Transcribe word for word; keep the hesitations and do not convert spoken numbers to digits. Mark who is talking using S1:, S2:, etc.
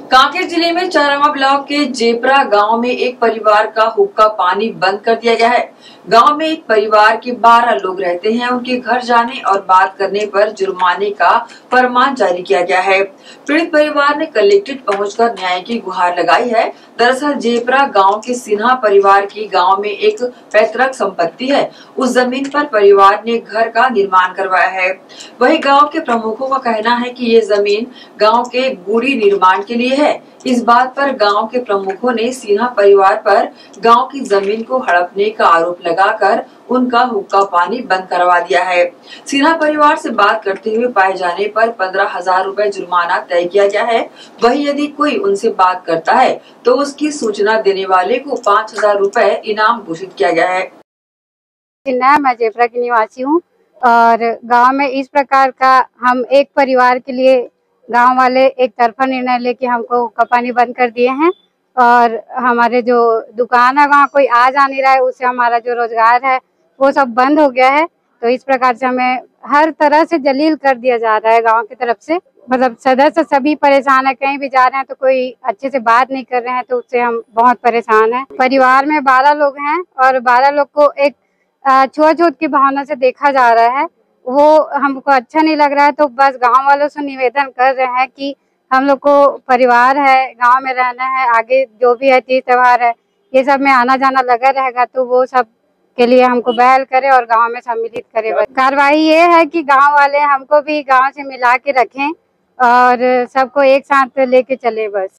S1: कांकेर जिले में चारामा ब्लॉक के जेपरा गांव में एक परिवार का हुक्का पानी बंद कर दिया गया है। गांव में एक परिवार के बारह लोग रहते हैं। उनके घर जाने और बात करने पर जुर्माने का फरमान जारी किया गया है। पीड़ित परिवार ने कलेक्ट्रेट पहुंचकर न्याय की गुहार लगाई है। दरअसल जेपरा गांव के सिन्हा परिवार की गांव में एक पैतृक संपत्ति है। उस जमीन पर परिवार ने घर का निर्माण करवाया है। वहीं गांव के प्रमुखों का कहना है कि ये जमीन गांव के गुड़ी निर्माण के लिए है। इस बात पर गांव के प्रमुखों ने सिन्हा परिवार पर गांव की जमीन को हड़पने का आरोप लगाकर उनका हुक्का पानी बंद करवा दिया है। सिन्हा परिवार से बात करते हुए पाए जाने पर पंद्रह हजार रूपए जुर्माना तय किया गया है। वहीं यदि कोई उनसे बात करता है तो उसकी सूचना देने वाले को पाँच हजार रूपए इनाम घोषित किया गया है।
S2: मैं जेपरा की निवासी हूँ और गांव में इस प्रकार का हम एक परिवार के लिए गांव वाले एक तरफा निर्णय लेके हमको हुक्का पानी बंद कर दिए हैं और हमारे जो दुकान है वहाँ कोई आ जा नहीं रहा है, उससे हमारा जो रोजगार है वो सब बंद हो गया है। तो इस प्रकार से हमें हर तरह से जलील कर दिया जा रहा है गांव की तरफ से। मतलब सदस्य सभी परेशान है, कहीं भी जा रहे हैं तो कोई अच्छे से बात नहीं कर रहे हैं, तो उससे हम बहुत परेशान हैं। परिवार में बारह लोग हैं और बारह लोग को एक छुआछूत की भावना से देखा जा रहा है, वो हमको अच्छा नहीं लग रहा है। तो बस गांव वालों से निवेदन कर रहे हैं कि हम लोग को परिवार है, गांव में रहना है, आगे जो भी है तीज त्योहार है ये सब में आना जाना लगा रहेगा, तो वो सब के लिए हमको पहल करे और गांव में सम्मिलित करे। बस कार्रवाई ये है कि गांव वाले हमको भी गांव से मिला के रखें और सबको एक साथ लेके चले बस।